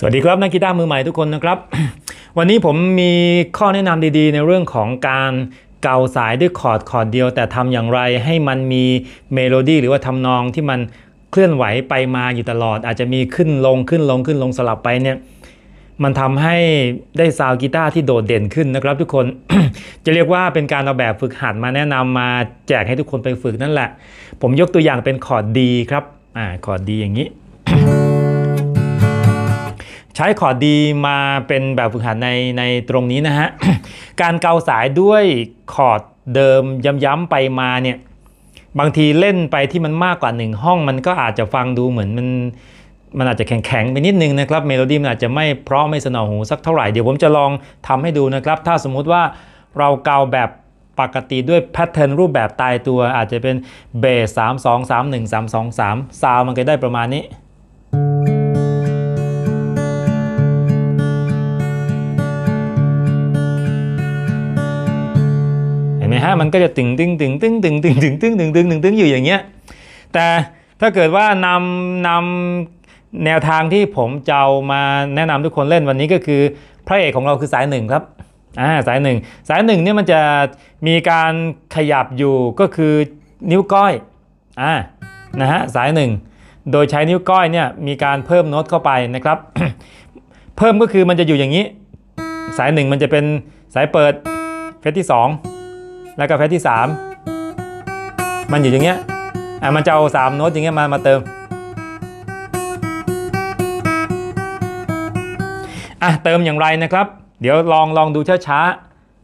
สวัสดีครับนักกีตาร์มือใหม่ทุกคนนะครับ วันนี้ผมมีข้อแนะนำดีๆในเรื่องของการเกาสายด้วยคอร์ดเดียวแต่ทำอย่างไรให้มันมีเมโลดี้หรือว่าทำนองที่มันเคลื่อนไหวไปมาอยู่ตลอดอาจจะมีขึ้นลงสลับไปเนี่ยมันทำให้ได้ซาวด์กีตาร์ที่โดดเด่นขึ้นนะครับทุกคน จะเรียกว่าเป็นการเอาแบบฝึกหัดมาแนะนำมาแจกให้ทุกคนไปฝึกนั่นแหละผมยกตัวอย่างเป็นคอร์ดดีครับคอร์ดดีอย่างนี้ ใช้คอร์ดดีมาเป็นแบบฝึกหัดในตรงนี้นะฮะ การเกาสายด้วยคอร์ดเดิมย้ำๆไปมาเนี่ยบางทีเล่นไปที่มันมากกว่า1ห้องมันก็อาจจะฟังดูเหมือนมันอาจจะแข็งไปนิดนึงนะครับเมโลดี้มันอาจจะไม่เพราะไม่สนอหูสักเท่าไหร่เดี๋ยวผมจะลองทำให้ดูนะครับถ้าสมมุติว่าเราเกาแบบปกติด้วยแพทเทิร์นรูปแบบตายตัวอาจจะเป็นเบส3-2-3-1-3-2-3ซาวมันก็ได้ประมาณนี้มันก็จะตึงอยู่อย่างเงี้ยแต่ถ้าเกิดว่านำแนวทางที่ผมจะเอามาแนะนำทุกคนเล่นวันนี้ก็คือพระเอกของเราคือสายหนึ่งครับสายหนึ่งเนี่ยมันจะมีการขยับอยู่ก็คือนิ้วก้อยนะฮะสายหนึ่งโดยใช้นิ้วก้อยเนี่ยมีการเพิ่มโน้ตเข้าไปนะครับ เพิ่มก็คือมันจะอยู่อย่างนี้สายหนึ่งมันจะเป็นสายเปิดเฟสที่2แล้วก็เฟสที่3มันอยู่อย่างเงี้ยมันจะเอา3โน้ตอย่างเงี้ยมาเติมเติมอย่างไรนะครับเดี๋ยวลองดูช้า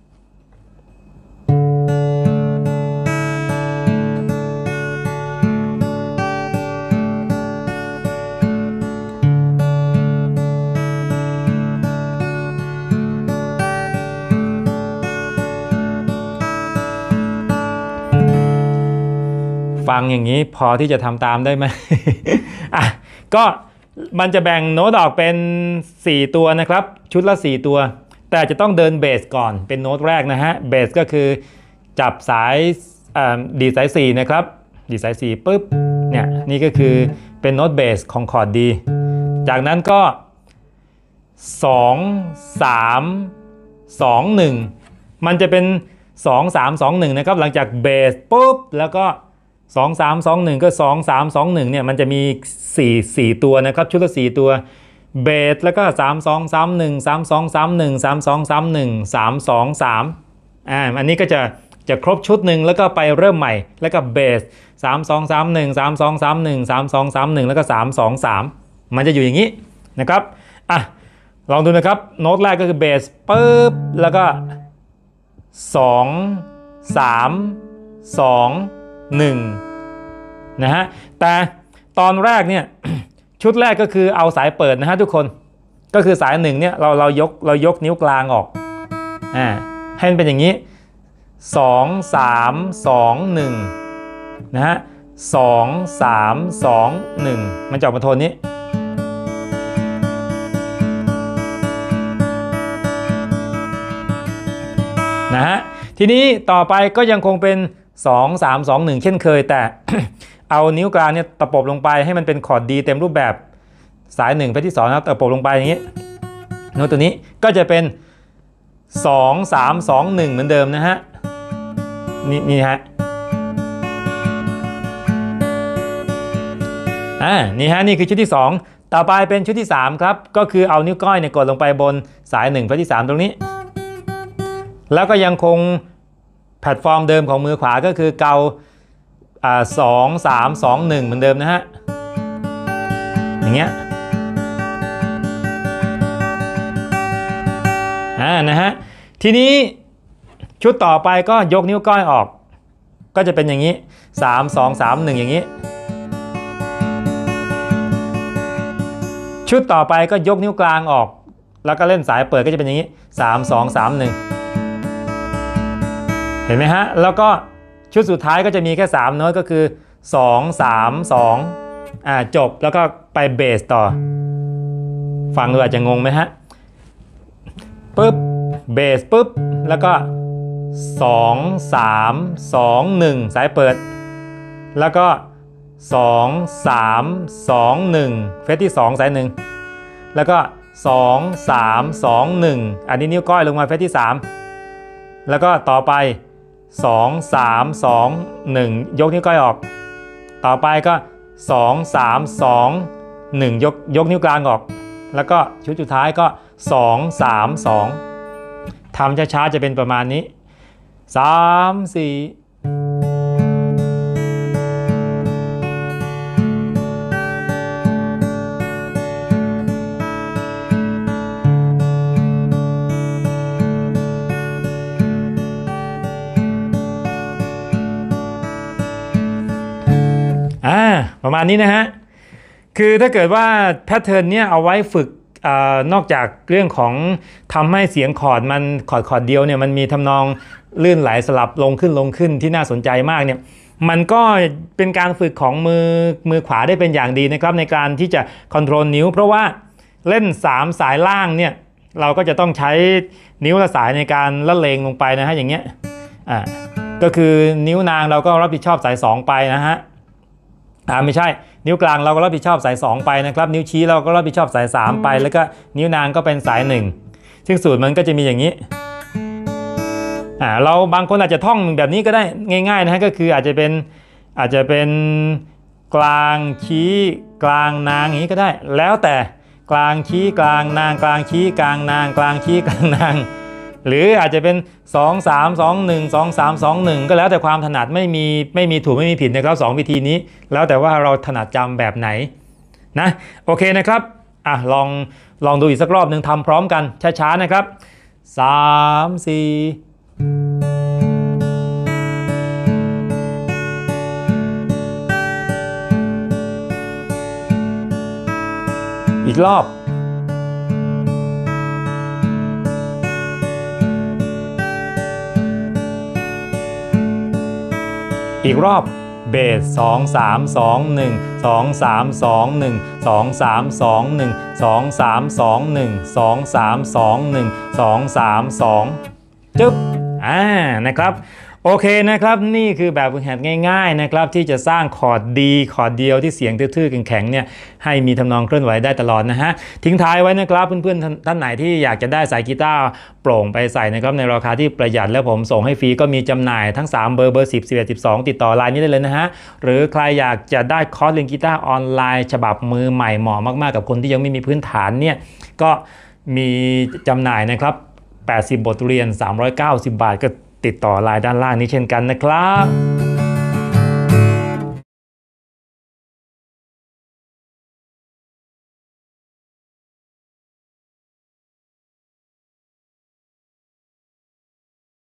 ฟังอย่างนี้พอที่จะทำตามได้ไหม ก็มันจะแบ่งโน้ตออกเป็น4ตัวนะครับชุดละ4ตัวแต่จะต้องเดินเบสก่อนเป็นโน้ตแรกนะฮะเบสก็คือจับสายดีสาย4นะครับดีสาย4ปุ๊บเนี่ยนี่ก็คือเป็นโน้ตเบสของคอร์ดดีจากนั้นก็2 3 2 1มันจะเป็น2 3 2 1นะครับหลังจากเบสปุ๊บแล้วก็2 3 2 1ก็2 3 2 1เนี่ยมันจะมี4ตัวนะครับชุดละ4ตัวเบสแล้วก็3 2 3 1 3 2 3 1 3 2 3 1 3 2 3อันนี้ก็จะครบชุดหนึ่งแล้วก็ไปเริ่มใหม่แล้วก็เบส3 2 3 1 3 2 3 1 3 2 3 1แล้วก็3 2 3มันจะอยู่อย่างนี้นะครับลองดูนะครับโน้ตแรกก็คือเบสปึ๊บแล้วก็2 3 2 1นะฮะแต่ตอนแรกเนี่ย ชุดแรกก็คือเอาสายเปิดนะฮะทุกคนก็คือสาย1เนี่ยเรายกนิ้วกลางออกให้มันเป็นอย่างนี้2 3 2 1นะฮะ2 3 2 1มันจะออกมาโทนนี้นะฮะทีนี้ต่อไปก็ยังคงเป็น2 3 2 1เช่นเคยแต่ เอานิ้วกลางเนี่ยตะปบลงไปให้มันเป็นคอร์ดดีเต็มรูปแบบสาย1เฟสที่2นะครับตะปบลงไปอย่างนี้โน้ตตัวนี้ก็จะเป็น2 3 2 1เหมือนเดิมนะฮะนี่ฮะนี่ฮะนี่คือชุดที่2ต่อไปเป็นชุดที่3ครับก็คือเอานิ้วก้อยเนี่ยกดลงไปบนสาย1เฟสที่3ตรงนี้แล้วก็ยังคงแพลตฟอร์มเดิมของมือขวาก็คือเกา2 3 2 1เหมือนเดิมนะฮะอย่างเงี้ยนะฮะทีนี้ชุดต่อไปก็ยกนิ้วก้อยออกก็จะเป็นอย่างนี้3 2 3 1อย่างนี้ชุดต่อไปก็ยกนิ้วกลางออกแล้วก็เล่นสายเปิดก็จะเป็นอย่างนี้3 2 3 1เห็นไหมฮะแล้วก็ชุดสุดท้ายก็จะมีแค่3โน้ตก็คือ2 3 2จบแล้วก็ไปเบสต่อฟังดูอาจจะงงไหมฮะปึ๊บเบสปึ๊บแล้วก็2 3 2 1สายเปิดแล้วก็ 2 3 2 1เฟสที่2สาย1แล้วก็ 2 3 2 1อันนี้นิ้วก้อยลงมาเฟสที่3แล้วก็ต่อไป2 3 2 1ยกนิ้วก้อยออกต่อไปก็2 3 2 1ยกนิ้วกลางออกแล้วก็ชุดสุดท้ายก็2 3 2ทำช้าๆจะเป็นประมาณนี้3 4ประมาณนี้นะฮะคือถ้าเกิดว่าแพทเทิร์นเนี้ยเอาไว้ฝึกนอกจากเรื่องของทำให้เสียงคอร์ดมันคอร์ดเดียวเนี่ยมันมีทำนองลื่นไหลสลับลงขึ้นที่น่าสนใจมากเนี่ยมันก็เป็นการฝึกของมือขวาได้เป็นอย่างดีนะครับในการที่จะคอนโทรลนิ้วเพราะว่าเล่น3สายล่างเนี่ยเราก็จะต้องใช้นิ้วละสายในการละเลงลงไปนะฮะอย่างเงี้ยก็คือนิ้วนางเราก็รับผิดชอบสาย2ไปนะฮะไม่ใช่นิ้วกลางเราก็รับผิดชอบสาย2ไปนะครับนิ้วชี้เราก็รับผิดชอบสาย3ไปแล้วก็นิ้วนางก็เป็นสาย1ซึ่งสูตรมันก็จะมีอย่างนี้เราบางคนอาจจะท่องแบบนี้ก็ได้ง่ายๆนะฮะก็คืออาจจะเป็นกลางชี้กลางนางอย่างนี้ก็ได้แล้วแต่กลางชี้กลางนางกลางชี้กลางนางกลางชี้กลางนางหรืออาจจะเป็น2 3 2 1 2 3 2 1ก็แล้วแต่ความถนัดไม่มีถูกไม่มีผิดนะครับ2วิธีนี้แล้วแต่ว่าเราถนัดจำแบบไหนนะโอเคนะครับลองดูอีกสักรอบหนึ่งทำพร้อมกันช้าๆนะครับ3 4อีกรอบอีกรอบเบส2 3 2 1 2 3 2 1 2 3 2 1 2 3 2 1 2 3 2 1 2 3 2จึ๊บนะครับโอเคนะครับนี่คือแบบฝึกหัดง่ายๆนะครับที่จะสร้างคอร์ดดีคอร์ดเดียวที่เสียงทื่อๆแข็งๆเนี่ยให้มีทำนองเคลื่อนไหวได้ตลอดนะฮะทิ้งท้ายไว้นะครับเพื่อนๆท่านไหนที่อยากจะได้สายกีตาร์โปร่งไปใส่นะครับในราคาที่ประหยัดแล้วผมส่งให้ฟรีก็มีจำหน่ายทั้ง3เบอร์10 11 12ติดต่อไลน์นี้ได้เลยนะฮะหรือใครอยากจะได้คอร์สเรียนกีตาร์ออนไลน์ฉบับมือใหม่เหมาะมากๆกับคนที่ยังไม่มีพื้นฐานเนี่ยก็มีจำหน่ายนะครับ80 บทเรียน390 บาทก็ติดต่อไลน์ด้านล่างนี้เช่นกันนะครับ